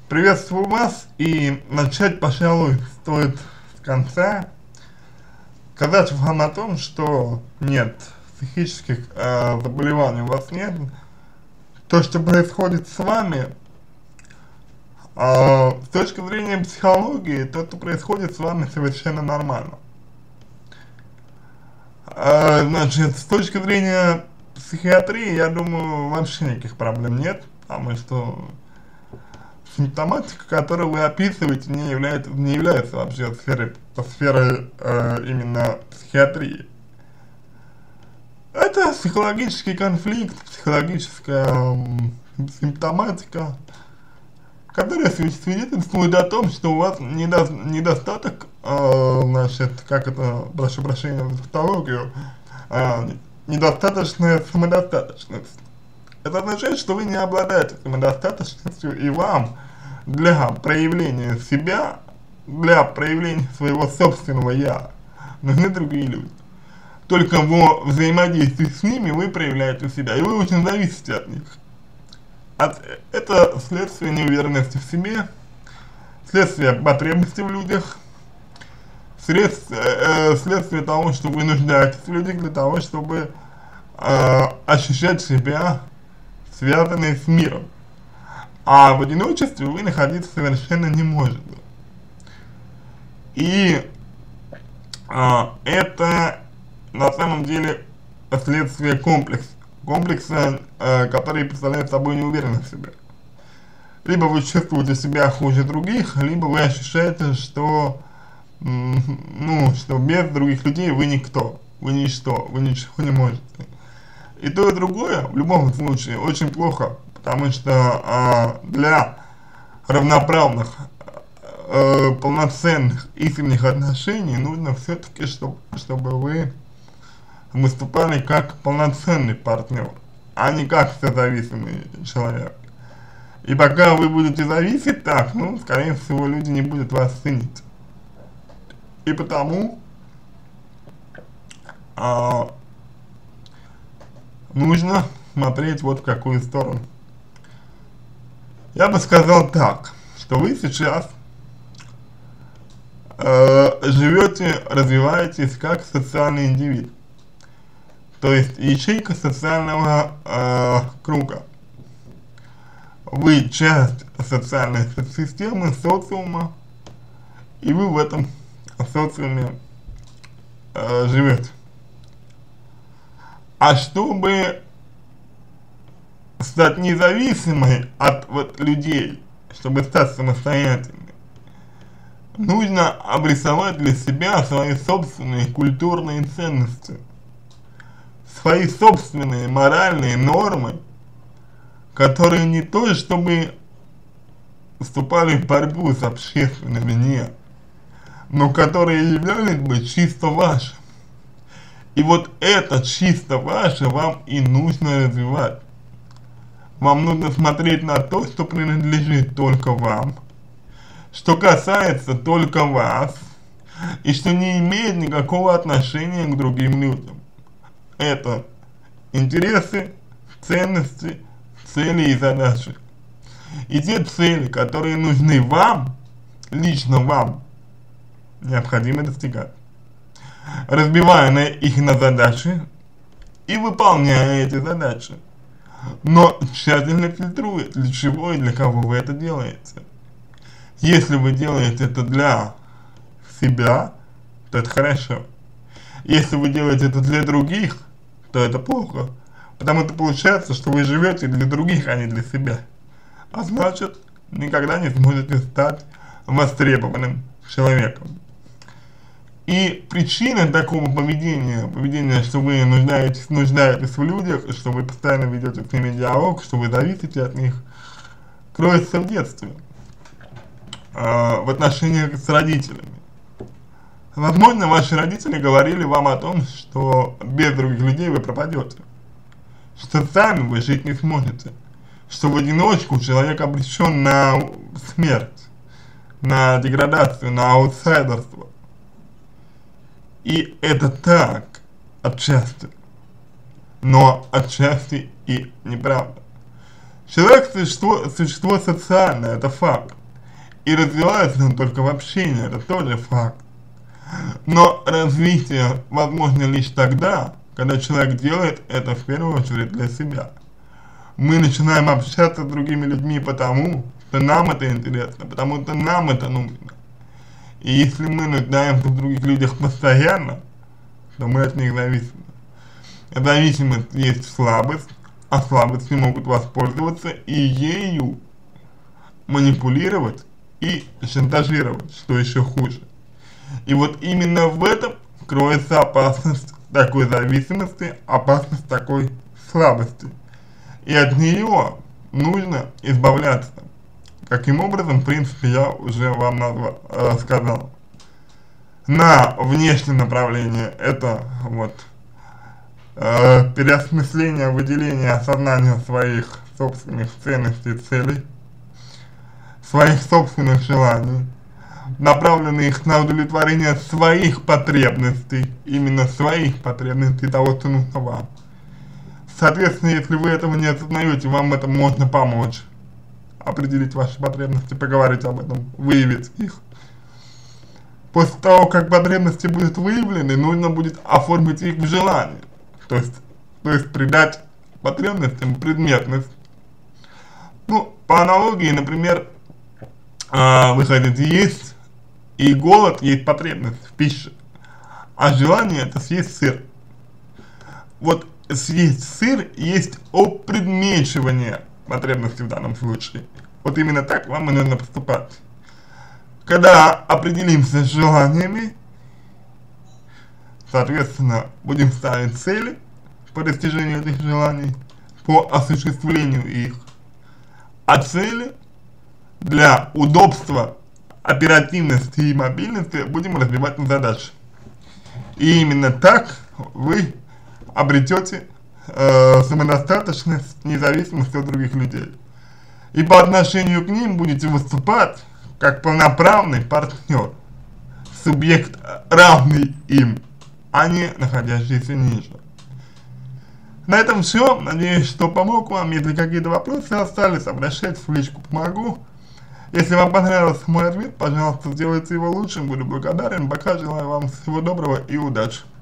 Приветствую вас, и начать, пожалуй, стоит с конца. Сказать вам о том, что нет, психических заболеваний у вас нет. То, что происходит с вами, с точки зрения психологии, то, что происходит с вами, совершенно нормально. Значит, с точки зрения психиатрии, я думаю, вообще никаких проблем нет, потому что симптоматика, которую вы описываете, не является вообще сферой именно психиатрии. Это психологический конфликт, психологическая симптоматика, которая свидетельствует о том, что у вас недостаток, значит, как это, прошу прощения за тавтологию, недостаточная самодостаточность. Это означает, что вы не обладаете самодостаточностью, и вам для проявления себя, для проявления своего собственного «я» нужны другие люди. Только во взаимодействии с ними вы проявляете себя, и вы очень зависите от них. Это следствие неуверенности в себе, следствие потребностей в людях, следствие того, что вы нуждаетесь в людях для того, чтобы ощущать себя связанные с миром. А в одиночестве вы находиться совершенно не можете. И это на самом деле следствие комплекса, который представляет собой неуверенность в себе. Либо вы чувствуете себя хуже других, либо вы ощущаете, что, что без других людей вы никто, вы ничто, вы ничего не можете. И то, и другое в любом случае очень плохо, потому что для равноправных, полноценных, искренних отношений нужно все-таки, чтобы вы выступали как полноценный партнер, а не как созависимый человек. И пока вы будете зависеть так, скорее всего, люди не будут вас ценить. И потому нужно смотреть вот в какую сторону. Я бы сказал так, что вы сейчас живете, развиваетесь как социальный индивид, то есть ячейка социального круга. Вы часть социальной системы, социума, и вы в этом социуме живете. А чтобы стать независимой от людей, чтобы стать самостоятельной, нужно обрисовать для себя свои собственные культурные ценности, свои собственные моральные нормы, которые не то чтобы вступали в борьбу с общественными, нет, но которые являлись бы чисто вашими. И вот это чисто ваше вам и нужно развивать. Вам нужно смотреть на то, что принадлежит только вам, что касается только вас, и что не имеет никакого отношения к другим людям. Это интересы, ценности, цели и задачи. И те цели, которые нужны вам, лично вам, необходимо достигать, разбивая их на задачи и выполняя эти задачи, но тщательно фильтруя, для чего и для кого вы это делаете. Если вы делаете это для себя, то это хорошо. Если вы делаете это для других, то это плохо, потому что получается, что вы живете для других, а не для себя, а значит, никогда не сможете стать востребованным человеком. И причина такого поведения, что вы нуждаетесь в людях, что вы постоянно ведете с ними диалог, что вы зависите от них, кроется в детстве, в отношениях с родителями. Возможно, ваши родители говорили вам о том, что без других людей вы пропадете, что сами вы жить не сможете, что в одиночку человек обречен на смерть, на деградацию, на аутсайдерство. И это так, отчасти, но отчасти и неправда. Человек существо социальное, это факт. И развивается он только в общении, это тоже факт. Но развитие возможно лишь тогда, когда человек делает это в первую очередь для себя. Мы начинаем общаться с другими людьми потому, что нам это интересно, потому что нам это нужно. И если мы нуждаемся в других людях постоянно, то мы от них зависимы. Зависимость есть слабость, а слабости могут воспользоваться и ею манипулировать и шантажировать, что еще хуже. И вот именно в этом кроется опасность такой зависимости, опасность такой слабости. И от нее нужно избавляться. Каким образом, в принципе, я уже вам сказал. На внешнем направлении это вот переосмысление, выделение, осознание своих собственных ценностей, целей, своих собственных желаний, направленных на удовлетворение своих потребностей, именно своих потребностей, того, что нужно вам. Соответственно, если вы этого не осознаете, вам это можно помочь. Определить ваши потребности, поговорить об этом, выявить их. После того, как потребности будут выявлены, нужно будет оформить их в желание. То есть придать потребностям предметность. Ну, по аналогии, например, вы хотите есть, и голод есть потребность в пище, а желание это съесть сыр. Вот съесть сыр есть опредмечивание потребности в данном случае. Вот именно так вам и нужно поступать. Когда определимся с желаниями, соответственно, будем ставить цели по достижению этих желаний, по осуществлению их. А цели для удобства, оперативности и мобильности будем разбивать на задачи. И именно так вы обретете самодостаточность, независимость от других людей. И по отношению к ним будете выступать как полноправный партнер, субъект равный им, а не находящийся ниже. На этом все. Надеюсь, что помог вам. Если какие-то вопросы остались, обращайтесь в личку, помогу. Если вам понравился мой ответ, пожалуйста, сделайте его лучшим, буду благодарен. Пока желаю вам всего доброго и удачи.